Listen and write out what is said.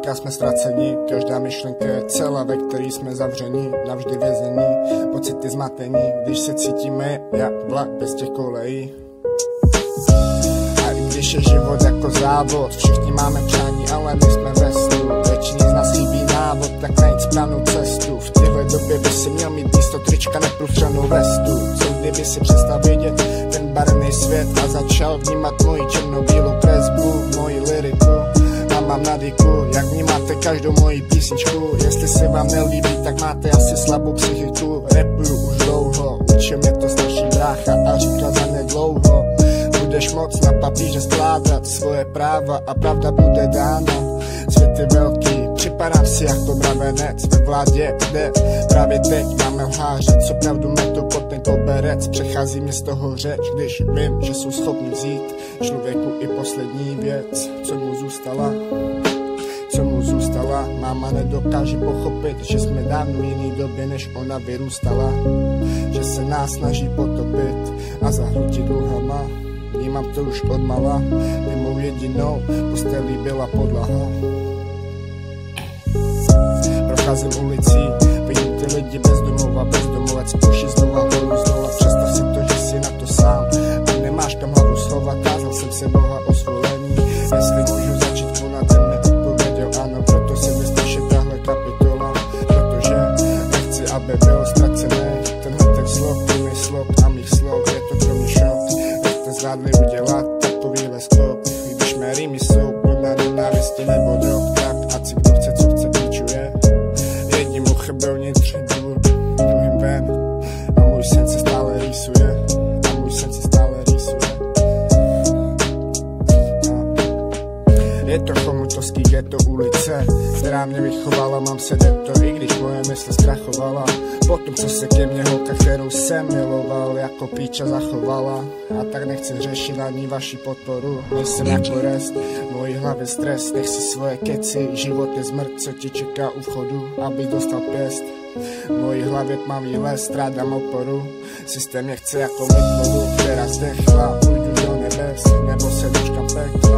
teďka jsme ztraceni, každá myšlenka je celá, ve který jsme zavřeni, navždy vězení, pocity zmatení, když se cítíme jak vlak bez těch kolejí. A i když je život jako závod, všichni máme přání, ale my jsme ve snu, většině z nás chybí návod, tak najít správnou cestu. V téhle době by si měl mít místo trička neprůstřelnou vestu. Co kdyby si přestal vidět ten barevný svět a začal vnímat moji černobílou kresbu, moji lyriku. A mám nadyku, jak vnímáte každou moji písničku. Jestli se vám nelíbí, tak máte asi slabou psychiku. Rapuju už dlouho, učím je to starší brácha a říká za mě dlouho. Budeš moc na papíře skládat svoje práva a pravda bude dána. Svět je velký, připadám si jako mravenec ve vládě, kde právě teď máme lháře, co pravdu metu pod ten koberec. Přechází mi z toho řeč, když vím, že jsou schopni vzít člověku i poslední věc, co mu zůstala. Co mu zůstala, máma nedokáže pochopit, že jsme dávno v jiný době, než ona vyrůstala. Že se nás snaží potopit a zahrutit dluhama. Vnímám to už odmala, by mou jedinou postelí byla podlaha. Procházím ulicí, vidím ty lidi bez domova, bezdomovec, puši znova, horu znova. Představ si to, že jsi na to sám, a nemáš kam hlavu slova, kázal jsem se Boha o svolení. Jestli můžu začít konat, ten mi odpověděl ano, proto se mi spíše tahle kapitola, protože nechci, aby bylo ztracené. Tenhle ten slov, mých slov a mých slov, je to pro mě šok. Jste zvládli udělat takovýhle stop, když mé rýmy jsou plná nenávisti nebo drog, tak ať si kdo chce, co chce, píčuje. Jedním uchem byl vnitř, druhým ven, a můj sen se stále rýsuje, a můj sen se stále rýsuje. Je to chomutovský ghetto ulice, která mě vychovala, mám se to, i když moje mysl zkrachovala. Potom, co se ke mně holka, kterou jsem miloval, jako píča zachovala. A tak nechci řešit ani vaši podporu, nejsem jako rest, mojí hlavě stres, nech si svoje keci, život je zmrt, co ti čeká u vchodu, abych dostal pěst. Mojí hlavě tmavý les, strádám oporu, systém mě chce jako mytlovu, která zdechla, půjdu do nebes, nebo se dočkám pekla.